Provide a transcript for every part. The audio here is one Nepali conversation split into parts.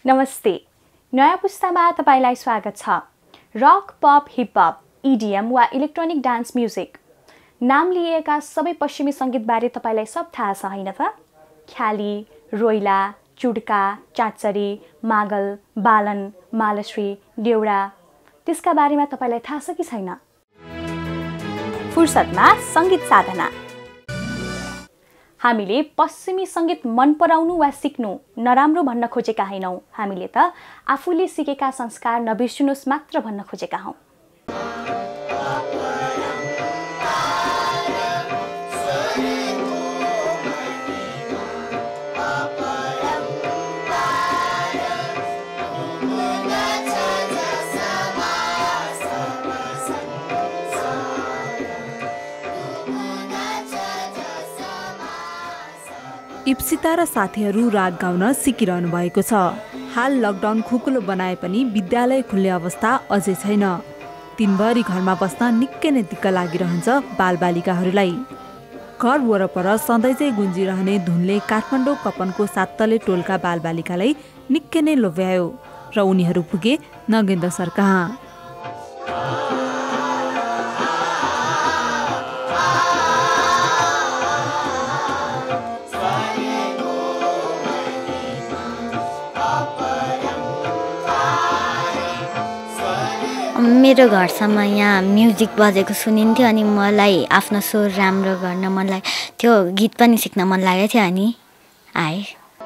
नमस्ते। नयाँ पुस्तामा तपाईलाई स्वागत छ। Rock, pop, hip hop, EDM वा इलेक्ट्रोनिक डान्स म्युजिक नाम लिएका सबै पश्चिमी संगीतबारे तपाईलाई सब थाहा छ हैन त? ख्याली, रोइला, चुड्का, चाँचरी, मागल, बालन, मालश्री, देउडा त्यसका बारेमा तपाईलाई थाहा छ कि छैन? फुर्सदमा संगीत साधना। हामीले पश्चिमी संगीत मन पराउनु वा सिक्नु नराम्रो भन्न खोजेका हैनौं। हामीले त आफूले सिकेका संस्कार नबिर्सनुस् मात्र भन्न खोजेका हौं। इप्सिता र साथीहरू राग गाउन सिकिरहनु भएको छ। हाल लकडाउन खुकुलो बनाए पनि विद्यालय खुल्ने अवस्था अझै छैन। दिनभरि घरमा बस्न निकै नै दिक्क लागिरहन्छ बालबालिकाहरूलाई। घर वरपर सधैँझै गुन्जिरहने धुनले काठमाडौँ कपनको साततले टोलका बालबालिकालाई निकै नै लोभ्यायो र उनीहरू पुगे नगेन्द्र सर कहाँ। मेरो घरसम्म यहाँ म्युजिक बजेको सुनिन्थ्यो अनि मलाई आफ्नो स्वर राम्रो गर्न मन लाग्यो त्यो, गीत पनि सिक्न मन लागेको थियो अनि आए।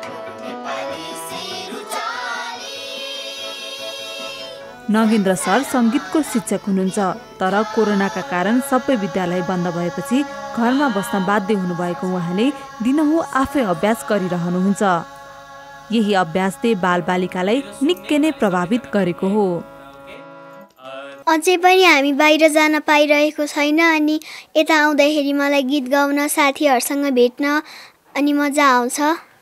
नगेन्द्र सर सङ्गीतको शिक्षक हुनुहुन्छ, तर कोरोनाका कारण सबै विद्यालय बन्द भएपछि घरमा बस्न बाध्य हुनुभएको उहाँले दिनहुँ आफै अभ्यास गरिरहनुहुन्छ। यही अभ्यासले बालबालिकालाई निकै नै प्रभावित गरेको हो। अझै पनि हामी बाहिर जान पाइरहेको छैन अनि यता आउँदाखेरि मलाई गीत गाउन, साथीहरूसँग भेट्न अनि मजा आउँछ।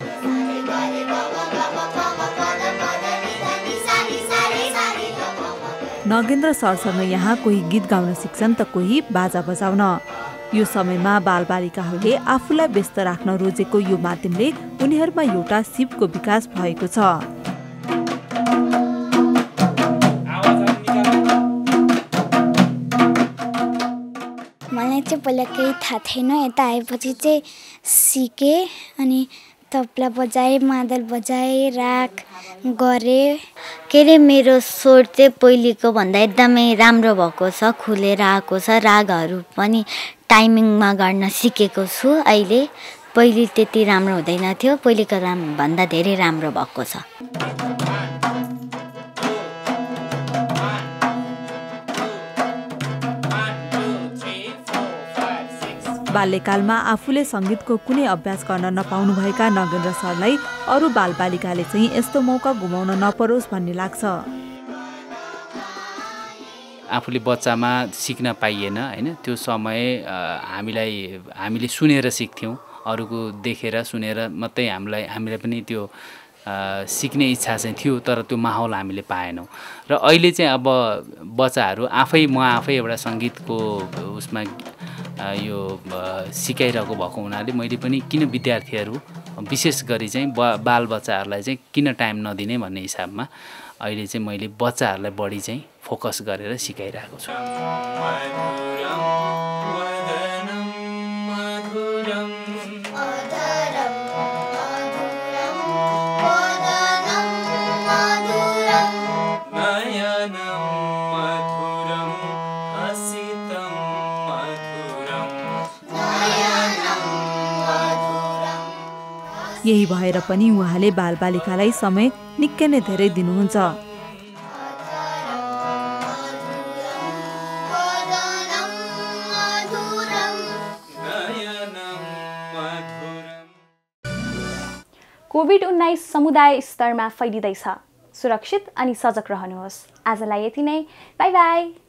नगेन्द्र सरसँग यहाँ कोही गीत गाउन सिक्छन् त कोही बाजा बजाउन। यो समयमा बालबालिकाहरूले आफूलाई व्यस्त राख्न रोजेको यो माध्यमले उनीहरूमा एउटा सिपको विकास भएको छ। मलाई चाहिँ पहिला केही थाहा थिएन, यता आएपछि चाहिँ सिकेँ अनि तबला बजाएँ, मादल बजाएँ, राग गरेँ। के अरे मेरो स्वर चाहिँ पहिलेको भन्दा एकदमै राम्रो भएको छ, खुलेर आएको छ। रागहरू पनि टाइमिङमा गर्न सिकेको छु अहिले। पहिले त्यति राम्रो हुँदैन थियो, पहिलेको भन्दा धेरै राम्रो भएको छ। बाल्यकालमा आफूले सङ्गीतको कुनै अभ्यास गर्न नपाउनुभएका नगेन्द्र सरलाई अरू बालबालिकाले चाहिँ यस्तो मौका गुमाउन नपरोस् भन्ने लाग्छ। आफूले बच्चामा सिक्न पाइएन हैन, त्यो समय हामीले सुनेर सिक्थ्यौँ, अरूको देखेर सुनेर मात्रै हामीलाई पनि त्यो सिक्ने इच्छा चाहिँ थियो, तर त्यो माहौल हामीले पाएनौँ। र अहिले चाहिँ अब बच्चाहरू म आफै एउटा सङ्गीतको उसमा यो सिकाइरहेको भएको हुनाले मैले पनि किन विद्यार्थीहरू विशेष गरी चाहिँ बालबच्चाहरूलाई चाहिँ किन टाइम नदिने भन्ने हिसाबमा अहिले चाहिँ मैले बच्चाहरूलाई बढी चाहिँ फोकस गरेर सिकाइरहेको छु। यही भएर पनि उहाँले बालबालिकालाई समय निकै नै धेरै दिनुहुन्छ। कोभिड-19 समुदाय स्तरमा फैलिँदैछ। सुरक्षित अनि सजग रहनुहोस्। आजलाई यति नै। Bye by.